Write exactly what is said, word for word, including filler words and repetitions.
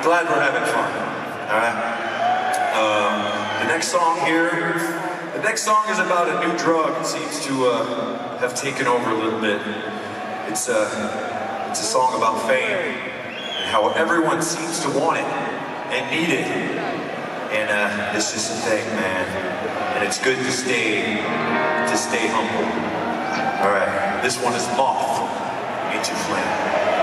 glad we're having fun. All right. Um, the next song here, the next song is about a new drug. It seems to uh, have taken over a little bit. It's a, it's a song about fame and how everyone seems to want it and need it. And uh, it's just a thing, man. And it's good to stay, to stay humble. All right. This one is Moth into Flame.